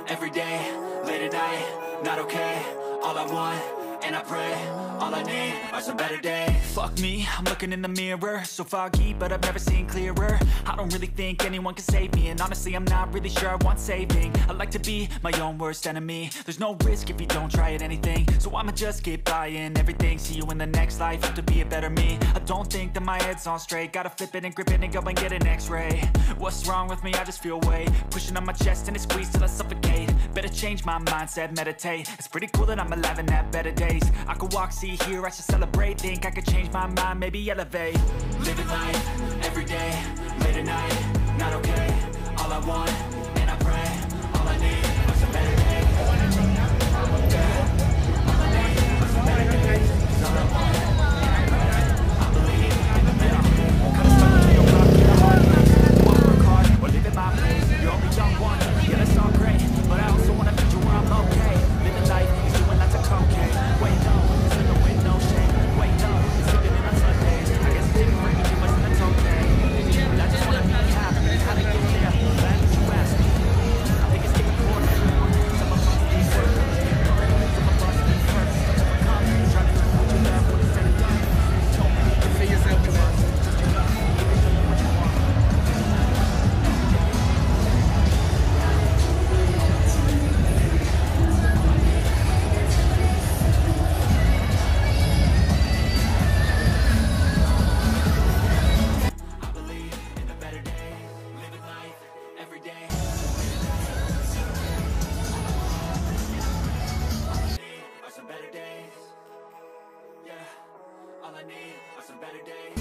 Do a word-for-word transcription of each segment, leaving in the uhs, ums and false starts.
every day, late at night, not okay. All I want, and I pray, all I need are some better days. Fuck me, I'm looking in the mirror, so foggy, but I've never seen clearer. I don't really think anyone can save me, and honestly I'm not really sure I want saving. I like to be my own worst enemy. There's no risk if you don't try at anything, so I'ma just keep buying everything. See you in the next life, have to be a better me. I don't think that my head's on straight, gotta flip it and grip it and go and get an x-ray. What's wrong with me? I just feel weight pushing on my chest and it squeezes till I suffocate. Better change my mindset, meditate. It's pretty cool that I'm alive and have better days. I could walk, see, hear, I should celebrate. Think I could change my mind, maybe elevate. Living life, every day, late at night, not okay. All I want, and I pray, all I need are some better days. Yeah. All I need are some better days. 'Cause all I want, and I pray, I believe, yeah. Kinda stuck between a rock and a hard place. Wanna work hard, or live at my pace. You're only young one, yeah, that's all great, but I also wanna future where I'm okay. Living life is doing lots of cocaine. Wait, no, it's living with no shame. Wait, no, it's living in on Sundays. I guess it didn't bring me too much, and that's okay. But I just wanna be happy. How to get there? Glad that you asked me. I think it's getting more than everyone. Some of us need work, some of us need first. Overcome, trying to do what you love, what is said and done. Told me you can figure yourself with us. Just do love, even though what you want. I believe in a better day, living life every day. All I need are some better days. Yeah, all I need are some better days.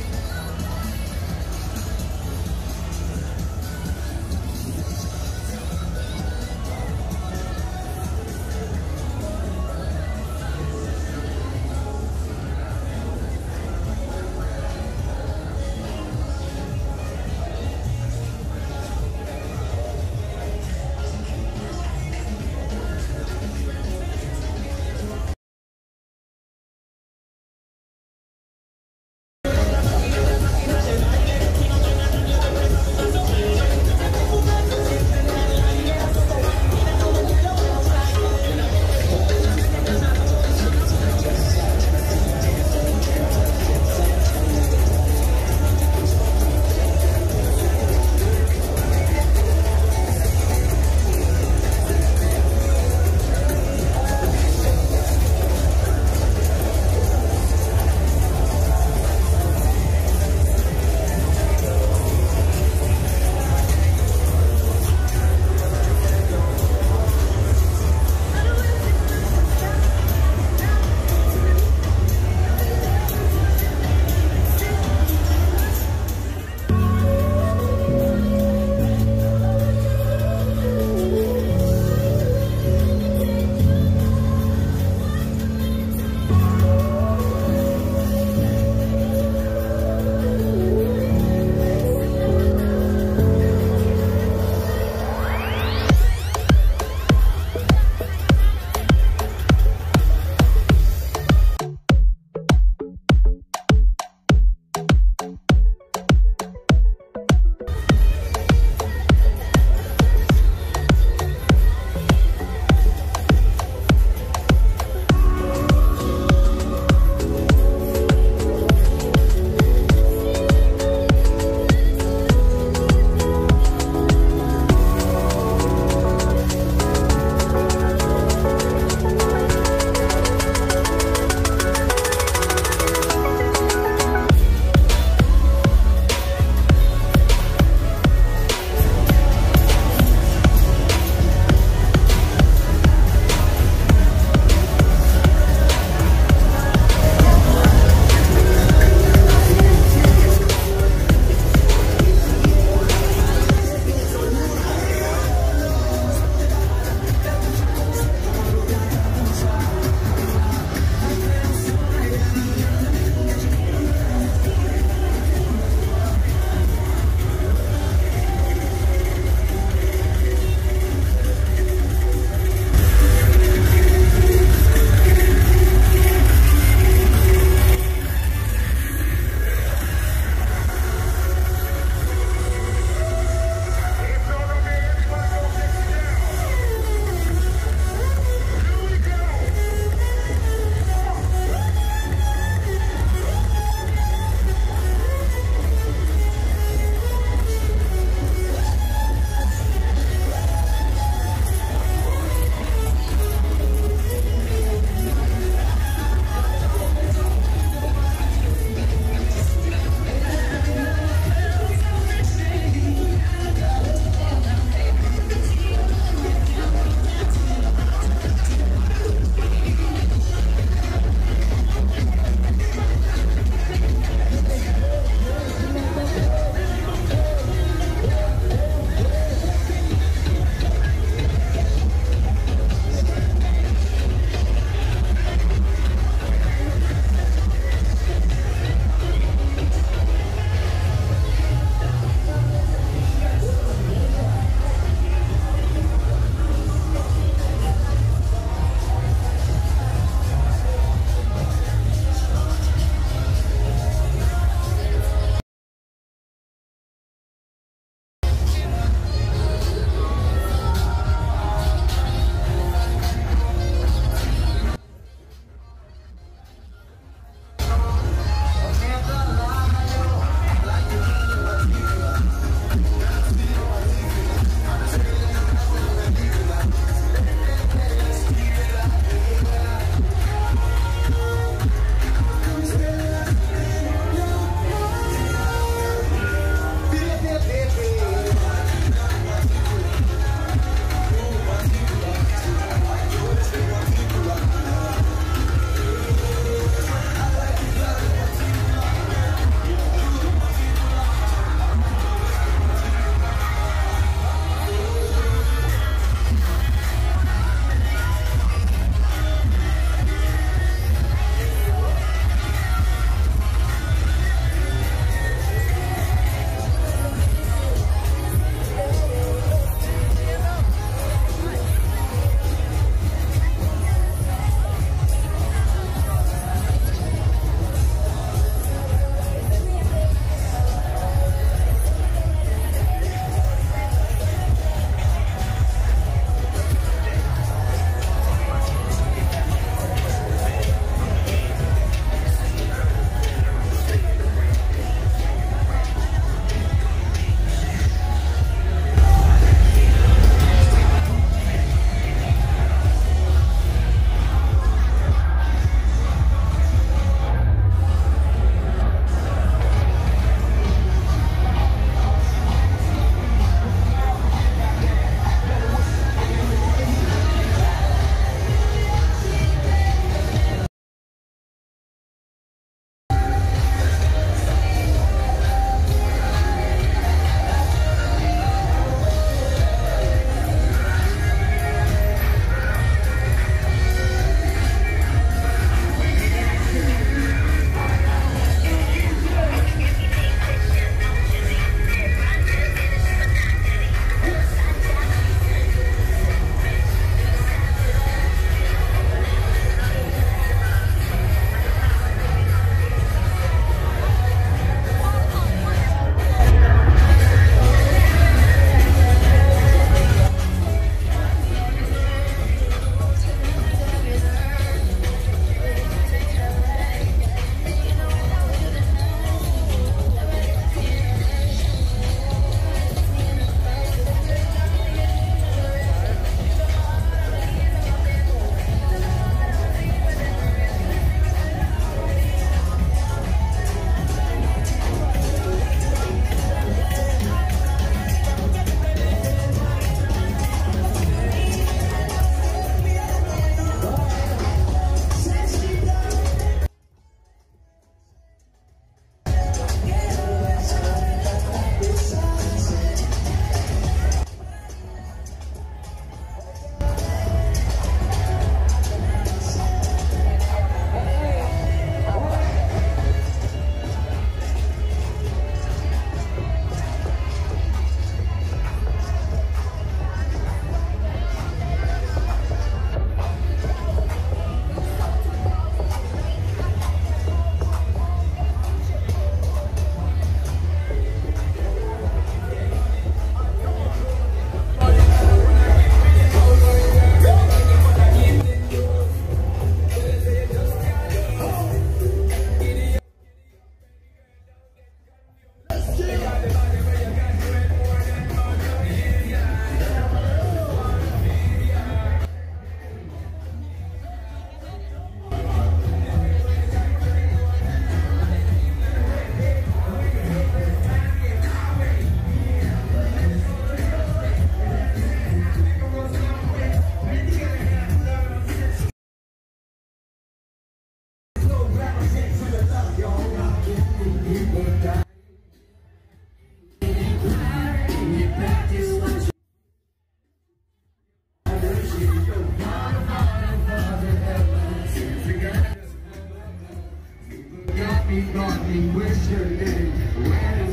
naughty, naughty, where's your name? Where